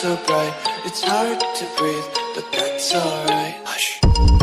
so bright, it's hard to breathe, but that's alright. Hush.